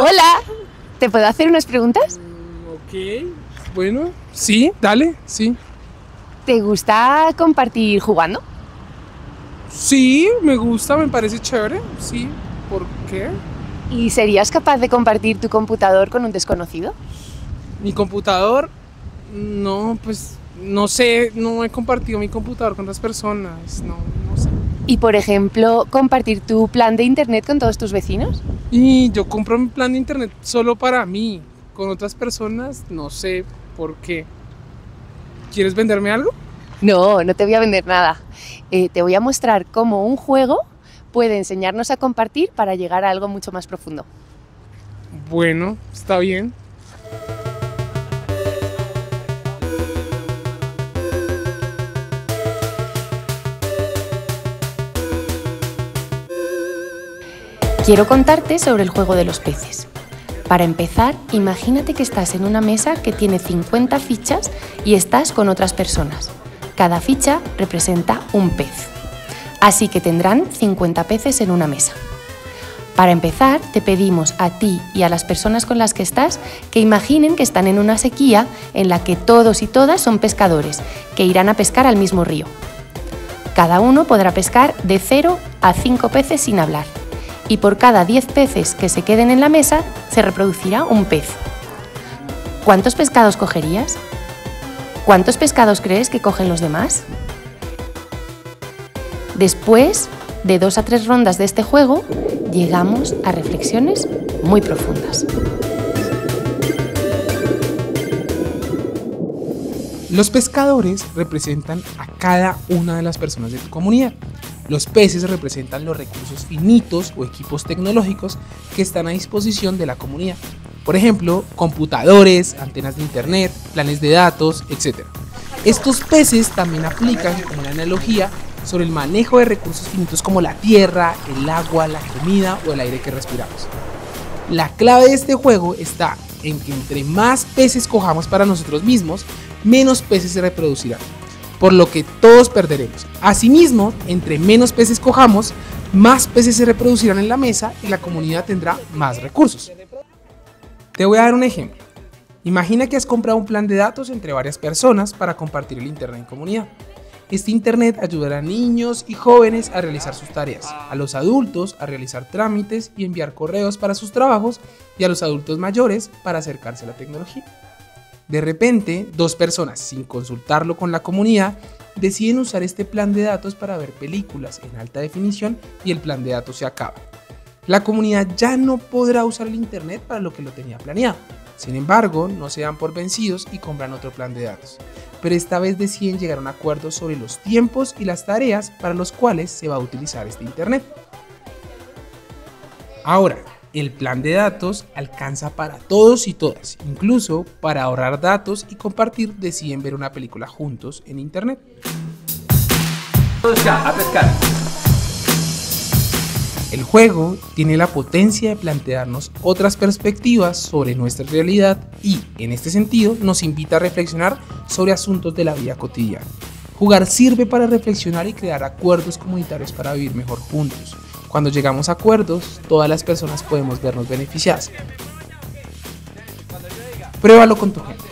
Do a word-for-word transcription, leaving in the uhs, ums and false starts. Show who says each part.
Speaker 1: Hola, ¿te puedo hacer unas preguntas?
Speaker 2: Ok, bueno, sí, dale, sí.
Speaker 1: ¿Te gusta compartir jugando?
Speaker 2: Sí, me gusta, me parece chévere, sí. ¿Por qué?
Speaker 1: ¿Y serías capaz de compartir tu computador con un desconocido?
Speaker 2: Mi computador, no, pues, no sé, no he compartido mi computador con otras personas, no, no sé.
Speaker 1: ¿Y por ejemplo, compartir tu plan de internet con todos tus vecinos?
Speaker 2: Y yo compro mi plan de internet solo para mí, con otras personas, no sé por qué. ¿Quieres venderme algo?
Speaker 1: No, no te voy a vender nada. Eh, te voy a mostrar cómo un juego puede enseñarnos a compartir para llegar a algo mucho más profundo.
Speaker 2: Bueno, está bien.
Speaker 1: Quiero contarte sobre el juego de los peces. Para empezar, imagínate que estás en una mesa que tiene cincuenta fichas y estás con otras personas. Cada ficha representa un pez. Así que tendrán cincuenta peces en una mesa. Para empezar, te pedimos a ti y a las personas con las que estás que imaginen que están en una sequía en la que todos y todas son pescadores, que irán a pescar al mismo río. Cada uno podrá pescar de cero a cinco peces sin hablar. Y por cada diez peces que se queden en la mesa, se reproducirá un pez. ¿Cuántos pescados cogerías? ¿Cuántos pescados crees que cogen los demás? Después de dos a tres rondas de este juego, llegamos a reflexiones muy profundas.
Speaker 2: Los pescadores representan a cada una de las personas de tu comunidad. Los peces representan los recursos finitos o equipos tecnológicos que están a disposición de la comunidad. Por ejemplo, computadores, antenas de internet, planes de datos, etcétera. Estos peces también aplican como una analogía sobre el manejo de recursos finitos como la tierra, el agua, la comida o el aire que respiramos. La clave de este juego está en que entre más peces cojamos para nosotros mismos, menos peces se reproducirán, por lo que todos perderemos. Asimismo, entre menos peces cojamos, más peces se reproducirán en la mesa y la comunidad tendrá más recursos. Te voy a dar un ejemplo. Imagina que has comprado un plan de datos entre varias personas para compartir el internet en comunidad. Este internet ayudará a niños y jóvenes a realizar sus tareas, a los adultos a realizar trámites y enviar correos para sus trabajos y a los adultos mayores para acercarse a la tecnología. De repente, dos personas, sin consultarlo con la comunidad, deciden usar este plan de datos para ver películas en alta definición y el plan de datos se acaba. La comunidad ya no podrá usar el internet para lo que lo tenía planeado. Sin embargo, no se dan por vencidos y compran otro plan de datos. Pero esta vez deciden llegar a un acuerdo sobre los tiempos y las tareas para los cuales se va a utilizar este internet. Ahora, el plan de datos alcanza para todos y todas, incluso para ahorrar datos y compartir deciden ver una película juntos en internet.
Speaker 3: Todos ya, a pescar.
Speaker 2: El juego tiene la potencia de plantearnos otras perspectivas sobre nuestra realidad y, en este sentido, nos invita a reflexionar sobre asuntos de la vida cotidiana. Jugar sirve para reflexionar y crear acuerdos comunitarios para vivir mejor juntos. Cuando llegamos a acuerdos, todas las personas podemos vernos beneficiadas. Pruébalo con tu gente.